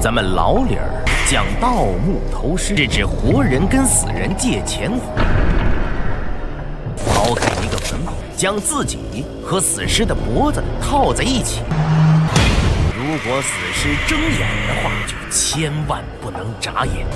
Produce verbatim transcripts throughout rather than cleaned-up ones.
咱们老理儿讲盗墓偷尸，是指活人跟死人借钱还。刨开一个坟孔，将自己和死尸的脖子套在一起。如果死尸睁眼的话，就千万不能眨眼。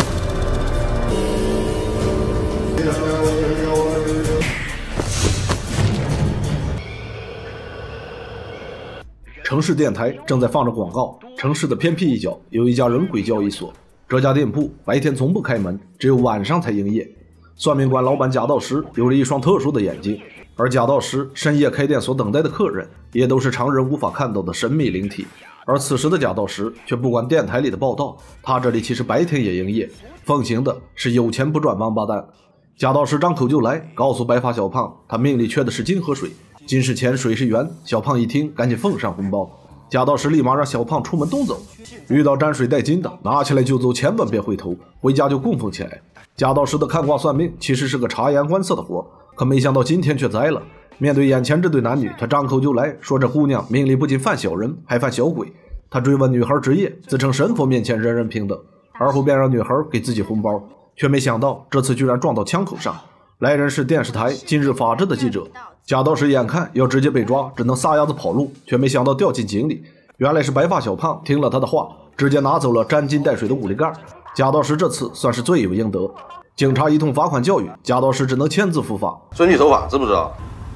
城市电台正在放着广告。城市的偏僻一角有一家人鬼交易所，这家店铺白天从不开门，只有晚上才营业。算命馆老板贾道师有着一双特殊的眼睛，而贾道师深夜开店所等待的客人也都是常人无法看到的神秘灵体。而此时的贾道师却不管电台里的报道，他这里其实白天也营业，奉行的是有钱不赚王八蛋。贾道师张口就来，告诉白发小胖他命里缺的是金和水，金是钱，水是缘。小胖一听赶紧奉上红包，贾道士立马让小胖出门东走，遇到沾水带金的拿起来就走，千万别回头，回家就供奉起来。贾道士的看卦算命其实是个察言观色的活，可没想到今天却栽了。面对眼前这对男女，他张口就来说这姑娘命里不仅犯小人还犯小鬼。他追问女孩职业，自称神佛面前人人平等，而后便让女孩给自己红包，却没想到这次居然撞到枪口上。来人是电视台今日法制的记者，贾道士眼看要直接被抓，只能撒丫子跑路，却没想到掉进井里。原来是白发小胖听了他的话，直接拿走了沾金带水的五里盖。贾道士这次算是罪有应得，警察一通罚款教育，贾道士只能签字伏法。 遵纪守法，知不知道？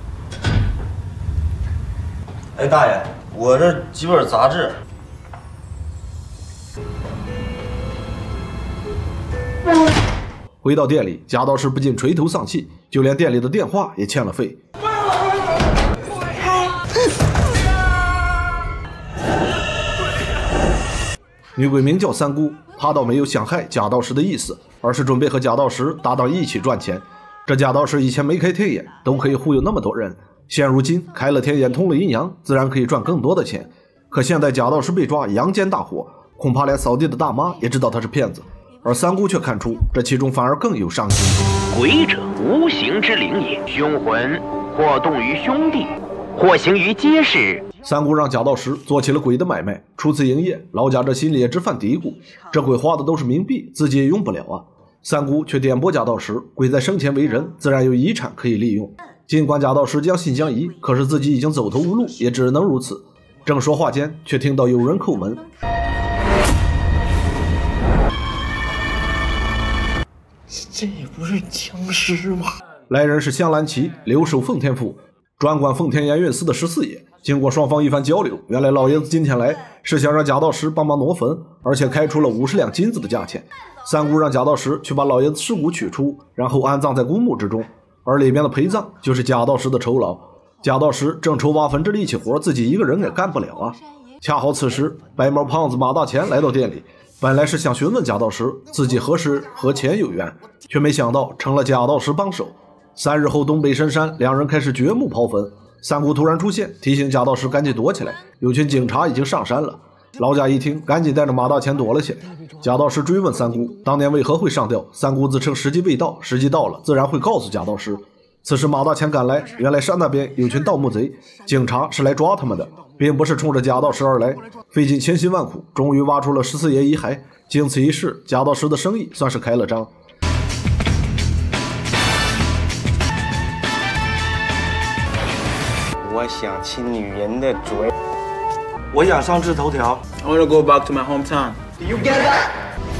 哎，大爷，我这几本杂志。 回到店里，贾道士不禁垂头丧气，就连店里的电话也欠了费。女鬼名叫三姑，她倒没有想害贾道士的意思，而是准备和贾道士搭档一起赚钱。这贾道士以前没开天眼，都可以忽悠那么多人，现如今开了天眼，通了阴阳，自然可以赚更多的钱。可现在贾道士被抓，阳间大火，恐怕连扫地的大妈也知道他是骗子。而三姑却看出这其中反而更有商机。 鬼者，无形之灵也，凶魂或动于兄弟，或行于街市。 三姑让贾道士做起了鬼的买卖，初次营业，老贾这心里也直犯嘀咕，这鬼花的都是冥币，自己也用不了啊。三姑却点拨贾道士，鬼在生前为人，自然有遗产可以利用。尽管贾道士将信将疑，可是自己已经走投无路，也只能如此。正说话间，却听到有人叩门。 这也不是僵尸吗？ 来人是香兰旗留守奉天府，专管奉天盐运司的十四爷。经过双方一番交流，原来老爷子今天来是想让贾道士帮忙挪坟，而且开出了五十两金子的价钱。三姑让贾道士去把老爷子尸骨取出，然后安葬在公墓之中，而里面的陪葬就是贾道士的酬劳。贾道士正愁挖坟这力气活自己一个人也干不了啊。恰好此时白毛胖子马大钱来到店里，本来是想询问贾道士自己何时和钱有缘，却没想到成了贾道士帮手。三日后东北深山，两人开始掘墓刨坟。三姑突然出现，提醒贾道士赶紧躲起来，有群警察已经上山了。老贾一听，赶紧带着马大钱躲了起来。贾道士追问三姑当年为何会上吊，三姑自称时机未到，时机到了自然会告诉贾道士。此时马大钱赶来，原来山那边有群盗墓贼，警察是来抓他们的，并不是冲着贾道士而来。费尽千辛万苦，终于挖出了十四爷遗骸。经此一事，贾道士的生意算是开了张。 我想亲女人的嘴， 我想上至头条。 I want to go back to my hometown. Do you get that？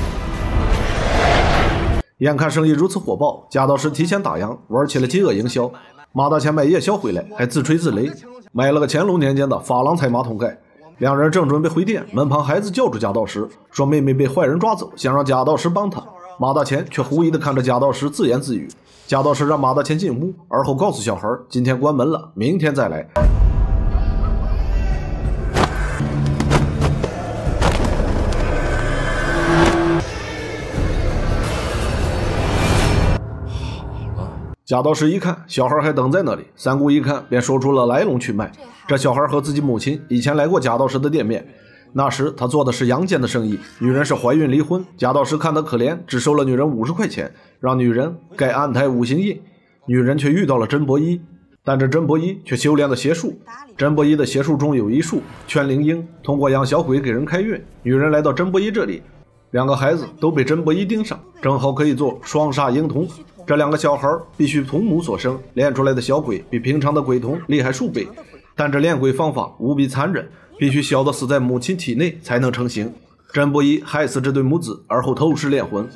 眼看生意如此火爆，贾道士提前打烊，玩起了饥饿营销。马大钱买夜宵回来，还自吹自擂，买了个乾隆年间的珐琅彩马桶盖。两人正准备回店，门旁孩子叫住贾道士，说妹妹被坏人抓走，想让贾道士帮他。马大钱却狐疑地看着贾道士，自言自语。贾道士让马大钱进屋，而后告诉小孩今天关门了，明天再来。贾道士一看小孩还等在那里，三姑一看便说出了来龙去脉。这小孩和自己母亲以前来过贾道士的店面，那时他做的是阳间的生意，女人是怀孕离婚，贾道士看他可怜，只收了女人五十块钱，让女人盖安胎五行印。女人却遇到了甄伯一， 但这甄伯一却修炼了邪术。甄伯一的邪术中有一术圈灵婴，通过养小鬼给人开运。女人来到甄伯一这里，两个孩子都被甄伯一盯上，正好可以做双煞婴童。这两个小孩必须同母所生，练出来的小鬼比平常的鬼童厉害数倍。但这练鬼方法无比残忍，必须小的死在母亲体内才能成型。甄伯一害死这对母子，而后偷师炼魂。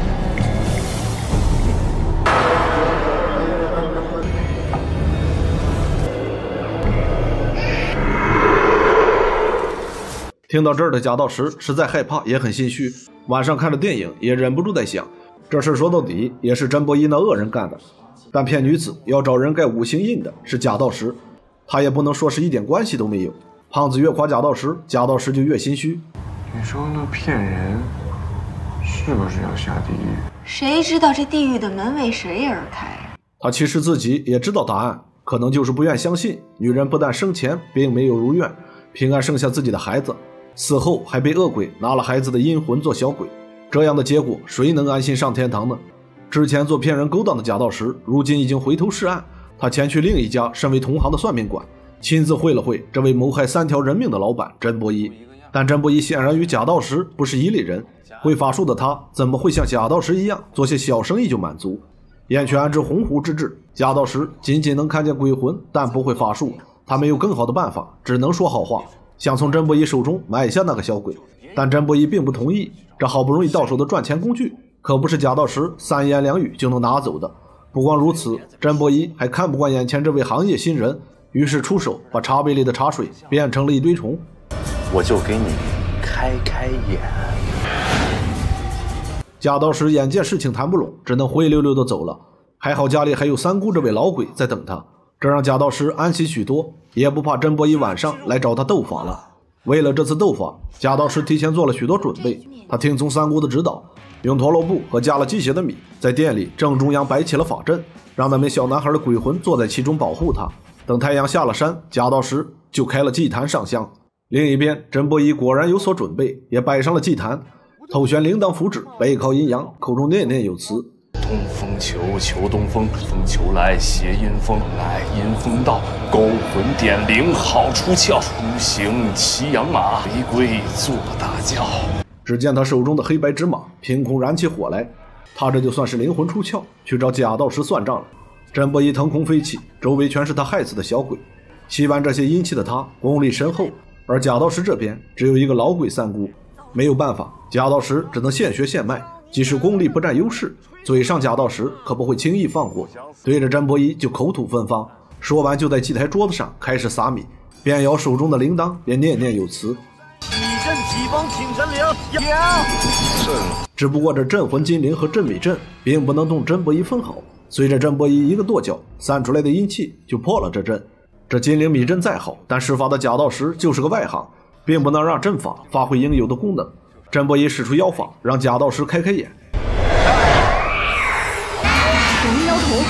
听到这儿的贾道石实在害怕，也很心虚。晚上看着电影，也忍不住在想，这事说到底也是甄伯一那恶人干的。但骗女子要找人盖五行印的是贾道石，他也不能说是一点关系都没有。胖子越夸贾道石，贾道石就越心虚。 你说那骗人是不是要下地狱？ 谁知道这地狱的门为谁而开？ 他其实自己也知道答案，可能就是不愿相信女人不但生前并没有如愿平安生下自己的孩子，死后还被恶鬼拿了孩子的阴魂做小鬼，这样的结果谁能安心上天堂呢？之前做骗人勾当的贾道石如今已经回头是岸，他前去另一家身为同行的算命馆，亲自会了会这位谋害三条人命的老板甄伯一。但甄伯一显然与贾道石不是一类人，会法术的他怎么会像贾道石一样做些小生意就满足？眼却安知鸿鹄之志，贾道石仅仅能看见鬼魂，但不会法术，他没有更好的办法，只能说好话，想从甄伯一手中买下那个小鬼。但甄伯一并不同意，这好不容易到手的赚钱工具可不是贾道石三言两语就能拿走的。不光如此，甄伯一还看不惯眼前这位行业新人，于是出手把茶杯里的茶水变成了一堆虫。 我就给你开开眼。 贾道石眼见事情谈不拢，只能灰溜溜的走了。还好家里还有三姑这位老鬼在等他，这让贾道石安心许多，也不怕甄伯一晚上来找他斗法了。为了这次斗法，贾道石提前做了许多准备。他听从三姑的指导，用陀螺布和加了鸡血的米，在店里正中央摆起了法阵，让那名小男孩的鬼魂坐在其中保护他。等太阳下了山，贾道石就开了祭坛上香。另一边，甄伯一果然有所准备，也摆上了祭坛，头悬铃铛符纸，背靠阴阳，口中念念有词： 东风求，求东风，风求来，谐阴风来，阴风到，勾魂点灵，好出窍，出行骑养马，回归做大轿。 只见他手中的黑白纸马凭空燃起火来，他这就算是灵魂出窍，去找贾道石算账了。甄伯一腾空飞起，周围全是他害死的小鬼。吸完这些阴气的他功力深厚，而贾道石这边只有一个老鬼三姑，没有办法，贾道石只能现学现卖，即使功力不占优势，嘴上贾道石可不会轻易放过，对着甄伯一就口吐芬芳。说完就在祭台桌子上开始撒米，边摇手中的铃铛边念念有词： 以阵起风请神灵， 只不过这镇魂金铃和镇米阵并不能动甄伯一分毫，随着甄伯一一个跺脚，散出来的阴气就破了这阵。这金铃米阵再好，但施法的贾道石就是个外行，并不能让阵法发挥应有的功能。甄伯一使出妖法，让贾道石开开眼。 龙妖图，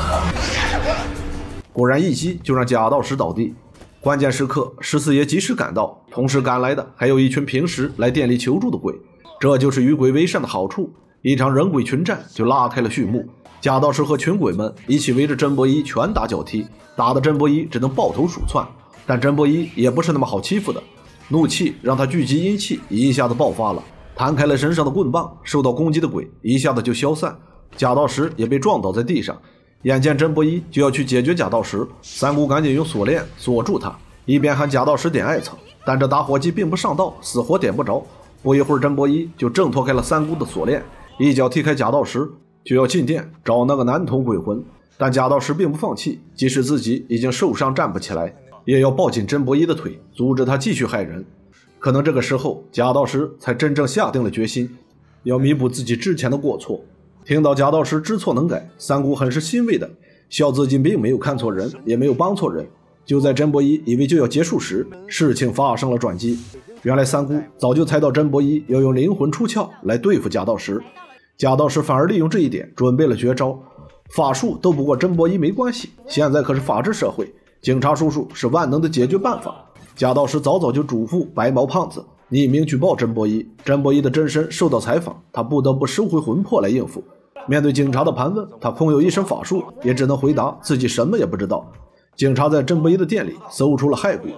果然一击就让贾道石倒地。关键时刻，十四爷及时赶到，同时赶来的还有一群平时来店里求助的鬼。这就是与鬼为善的好处，一场人鬼群战就拉开了序幕。贾道石和群鬼们一起围着甄伯一拳打脚踢，打得甄伯一只能抱头鼠窜。但甄伯一也不是那么好欺负的，怒气让他聚集阴气一下子爆发了，弹开了身上的棍棒，受到攻击的鬼一下子就消散。贾道石也被撞倒在地上。眼见甄伯一就要去解决贾道石，三姑赶紧用锁链锁住他，一边喊贾道石点艾草，但这打火机并不上道，死活点不着。不一会儿，甄伯一就挣脱开了三姑的锁链，一脚踢开贾道石，就要进店找那个男童鬼魂。但贾道石并不放弃，即使自己已经受伤站不起来，也要抱紧甄伯一的腿，阻止他继续害人。可能这个时候，贾道石才真正下定了决心，要弥补自己之前的过错。听到贾道石知错能改，三姑很是欣慰的笑自己并没有看错人，也没有帮错人。就在甄伯一以为就要结束时，事情发生了转机。原来三姑早就猜到甄伯一要用灵魂出窍来对付贾道石，贾道石反而利用这一点准备了绝招。法术斗不过甄伯一没关系，现在可是法治社会，警察叔叔是万能的解决办法。贾道石早早就嘱咐白毛胖子匿名举报甄伯一，甄伯一的真身受到采访，他不得不收回魂魄来应付。面对警察的盘问，他空有一身法术，也只能回答自己什么也不知道。 警察在甄不一的店里搜出了骸骨。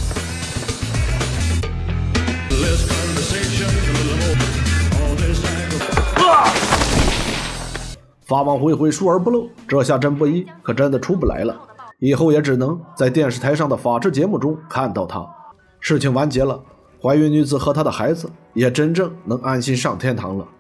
法网恢恢，疏而不漏，这下甄不一可真的出不来了，以后也只能在电视台上的法制节目中看到他。事情完结了，怀孕女子和她的孩子也真正能安心上天堂了。